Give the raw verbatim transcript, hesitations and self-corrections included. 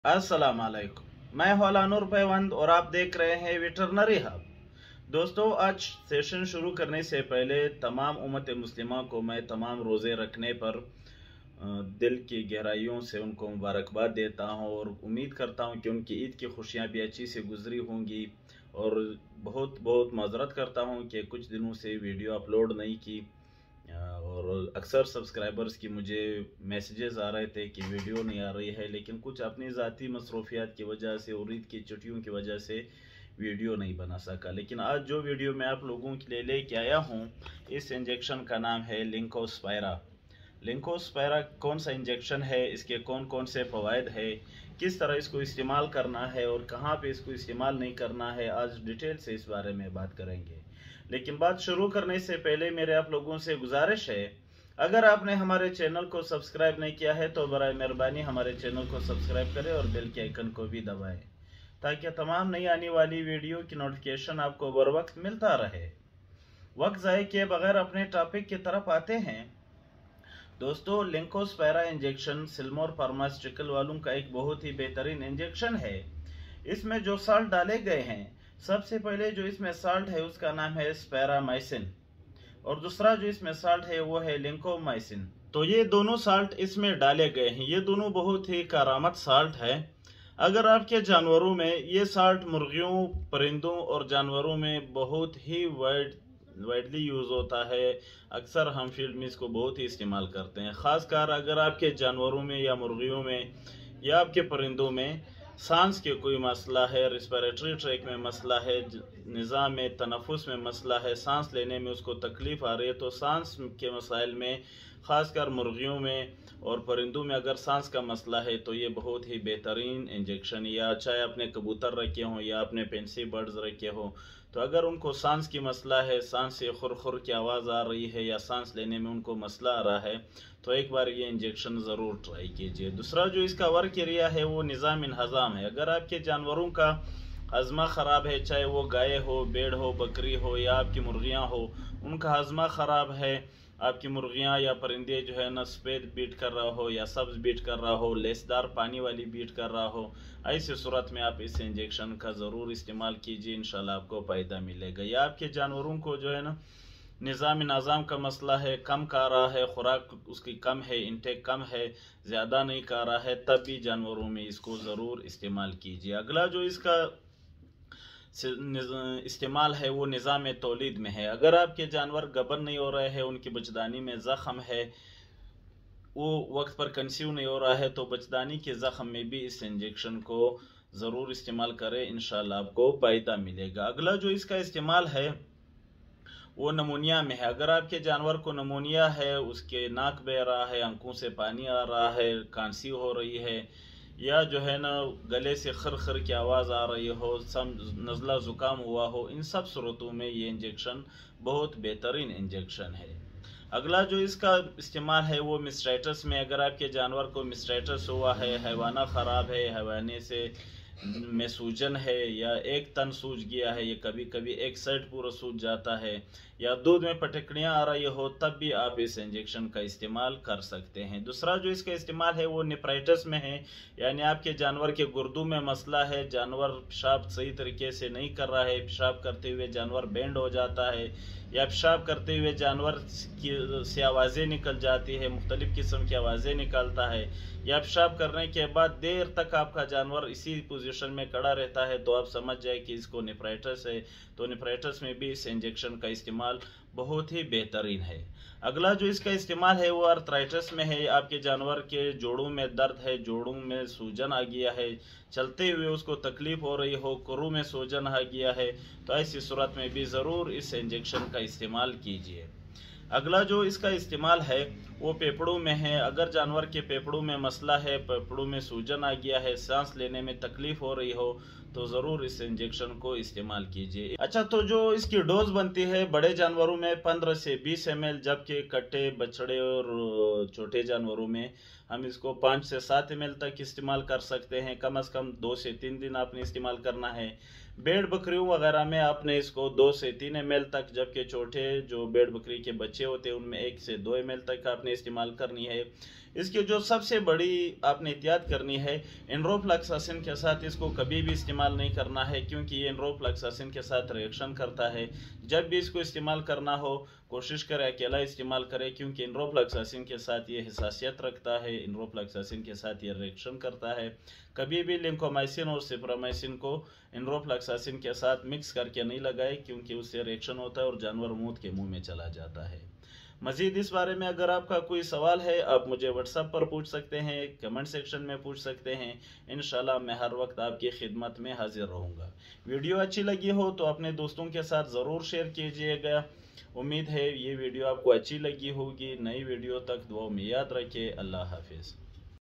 अस्सलाम वालेकुम। मैं हौला नूर पैवंद और आप देख रहे हैं वेटरनरी हब। दोस्तों, आज सेशन शुरू करने से पहले तमाम उम्मत मुस्लिमा को मैं तमाम रोज़े रखने पर अ, दिल की गहराइयों से उनको मुबारकबाद देता हूं और उम्मीद करता हूं कि उनकी ईद की खुशियां भी अच्छी से गुजरी होंगी। और बहुत बहुत माजरत करता हूं कि कुछ दिनों से वीडियो अपलोड नहीं की। और अक्सर सब्सक्राइबर्स की मुझे मैसेजेस आ रहे थे कि वीडियो नहीं आ रही है, लेकिन कुछ अपनी ज़ाती मसरूफियात की वजह से और ईद की छुट्टियों की वजह से वीडियो नहीं बना सका। लेकिन आज जो वीडियो मैं आप लोगों के लिए लेके आया हूँ, इस इंजेक्शन का नाम है लिंकोस्पायरा। लिंकोस्पायरा कौन सा इंजेक्शन है, इसके कौन कौन से फ़वाइद है, किस तरह इसको इस्तेमाल करना है और कहाँ पे इसको इस्तेमाल नहीं करना है, आज डिटेल से इस बारे में बात करेंगे। लेकिन बात शुरू करने से पहले मेरे आप लोगों से गुजारिश है, अगर आपने हमारे चैनल को सब्सक्राइब नहीं किया है तो बराए मेहरबानी हमारे चैनल को सब्सक्राइब करें और बेल के आइकन को भी दबाएं, ताकि तमाम नई आने वाली वीडियो की नोटिफिकेशन आपको बर वक्त मिलता रहे। वक्त ज़ाय किए बगैर अपने टॉपिक की तरफ आते हैं। दोस्तों, लिंकोस्पायरा इंजेक्शन सिल्मोर फार्मास्यूटिकल वालों का एक बहुत ही बेहतरीन इंजेक्शन है। इसमें जो साल्ट डाले गए हैं, सबसे पहले जो इसमें साल्ट है उसका नाम है स्पैरामाइसिन, और दूसरा जो इसमें साल्ट है वो है लिंकोमाइसिन। तो ये दोनों साल्ट इसमें डाले गए हैं, ये दोनों बहुत ही करामत साल्ट है। अगर आपके जानवरों में ये साल्ट मुर्गियों, परिंदों और जानवरों में बहुत ही वाइड वाइडली यूज़ होता है। अक्सर हम फील्ड में इसको बहुत ही इस्तेमाल करते हैं, ख़ासकर अगर आपके जानवरों में या मुर्गियों में या आपके परिंदों में सांस के कोई मसला है, रिस्पिरेटरी ट्रैक में मसला है, निज़ाम में तनफ़ुस में मसला है, सांस लेने में उसको तकलीफ़ आ रही है, तो सांस के मसाइल में ख़ासकर मुर्गियों में और परिंदों में अगर सांस का मसला है तो ये बहुत ही बेहतरीन इंजेक्शन, या चाहे आपने कबूतर रखे हों या आपने पेंसी बर्ड्स रखे हों, तो अगर उनको सांस की मसला है, सांस से खुर खुर की आवाज़ आ रही है या सांस लेने में उनको मसला आ रहा है, तो एक बार ये इंजेक्शन ज़रूर ट्राई कीजिए। दूसरा जो इसका वर्क एरिया है वो निज़ाम इंहज़ाम है। अगर आपके जानवरों का हज़मा ख़राब है, चाहे वो गाय हो, भेड़ हो, बकरी हो या आपकी मुर्गियाँ हो, उनका हज़मा ख़राब है, आपकी मुर्गियाँ या परिंदे जो है ना सफ़ेद बीट कर रहा हो या सब्ज़ बीट कर रहा हो, लेसदार पानी वाली बीट कर रहा हो, ऐसी सूरत में आप इस इंजेक्शन का ज़रूर इस्तेमाल कीजिए, इंशाल्लाह आपको फ़ायदा मिलेगा। या आपके जानवरों को जो है ना निज़ाम नाज़ाम का मसला है, कम खा रहा है, खुराक उसकी कम है, इंटेक कम है, ज़्यादा नहीं खा रहा है, तब भी जानवरों में इसको ज़रूर इस्तेमाल कीजिए। अगला जो इसका इस्तेमाल है वो निज़ाम तौलीद में है। अगर आपके जानवर गबन नहीं हो रहे हैं, उनकी बचदानी में ज़ख़म है, वो वक्त पर कंसीव नहीं हो रहा है, तो बचदानी के ज़ख़म में भी इस इंजेक्शन को ज़रूर इस्तेमाल करें, इंशाल्लाह आपको फ़ायदा मिलेगा। अगला जो इसका इस्तेमाल है वो नमूनिया में है। अगर आपके जानवर को नमूनिया है, उसके नाक बह रहा है, आंखों से पानी आ रहा है, खांसी हो रही है, या जो है ना गले से खर खर की आवाज़ आ रही हो, सम नज़ला ज़ुकाम हुआ हो, इन सब सूरतों में ये इंजेक्शन बहुत बेहतरीन इंजेक्शन है। अगला जो इसका इस्तेमाल है वो मिस्टाइटस में। अगर आपके जानवर को मिस्टाइटस हुआ है, हैवाना ख़राब है, हैवाने से में सूजन है या एक तन सूज गया है, ये कभी कभी एक साइड पूरा सूज जाता है, या दूध में पटकड़ियाँ आ रही हो, तब भी आप इस इंजेक्शन का इस्तेमाल कर सकते हैं। दूसरा जो इसका इस्तेमाल है वो नेफ्राइटिस में है, यानी आपके जानवर के गुर्दों में मसला है, जानवर पेशाब सही तरीके से नहीं कर रहा है, पेशाब करते हुए जानवर बैंड हो जाता है, या पेशाब करते हुए जानवर की से आवाज़ें निकल जाती है, मुख्तलिफ़ किस्म की आवाज़ें निकालता है, या पेशाब करने के बाद देर तक आपका जानवर इसी पोजीशन में खड़ा रहता है, तो आप समझ जाए कि इसको नेफ्राइटिस है। तो नेफ्राइटिस में भी इस इंजेक्शन का इस्तेमाल बहुत ही बेहतरीन है। अगला जो इसका इस्तेमाल है वो आर्थराइटिस में है। आपके जानवर के जोड़ों में दर्द है, जोड़ों में सूजन आ गया है, चलते हुए उसको तकलीफ हो रही हो, कुरू में सूजन आ गया है, तो ऐसी सूरत में भी ज़रूर इस इंजेक्शन का इस्तेमाल कीजिए। अगला जो इसका इस्तेमाल है वो पेपड़ों में है। अगर जानवर के पेपड़ों में मसला है, पेपड़ों में सूजन आ गया है, सांस लेने में तकलीफ हो रही हो, तो ज़रूर इस इंजेक्शन को इस्तेमाल कीजिए। अच्छा, तो जो इसकी डोज बनती है बड़े जानवरों में पंद्रह से बीस एम एल, जबकि कट्टे, बछड़े और छोटे जानवरों में हम इसको पाँच से सात एम एल तक इस्तेमाल कर सकते हैं। कम अज़ कम दो से तीन दिन आपने इस्तेमाल करना है। भेड़ बकरियों वगैरह में आपने इसको दो से तीन एम एल तक, जबकि छोटे जो भेड़ बकरी के बच्चे होते हैं उनमें एक से दो एम एल तक आपने आपने इस्तेमाल करनी है। इसकी जो सबसे बड़ी आपने एहतियात करनी है, एनरोफ्लैक्सासिन के साथ इसको कभी भी इस्तेमाल नहीं करना है, क्योंकि ये एनरोफ्लैक्सासिन के साथ रिएक्शन करता है। जब भी इसको इस्तेमाल करना हो कोशिश करें अकेला इस्तेमाल करें, क्योंकि एनरोफ्लैक्सासिन के साथ ये हिसासियत रखता है, एनरोफ्लैक्सासिन के साथ ये रिएक्शन करता है। कभी भी लिंकोमाइसिन और सिप्रामाइसिन को एनरोफ्लैक्सासिन के साथ मिक्स करके नहीं लगाए, क्योंकि उससे रिएक्शन होता है और जानवर मौत के मुंह में चला जाता है। मजीद इस बारे में अगर आपका कोई सवाल है आप मुझे व्हाट्सएप पर पूछ सकते हैं, कमेंट सेक्शन में पूछ सकते हैं। इंशाल्लाह मैं हर वक्त आपकी खिदमत में हाजिर रहूँगा। वीडियो अच्छी लगी हो तो अपने दोस्तों के साथ ज़रूर शेयर कीजिएगा। उम्मीद है ये वीडियो आपको अच्छी लगी होगी। नई वीडियो तक दुआ में याद रखिए। अल्लाह हाफिज़।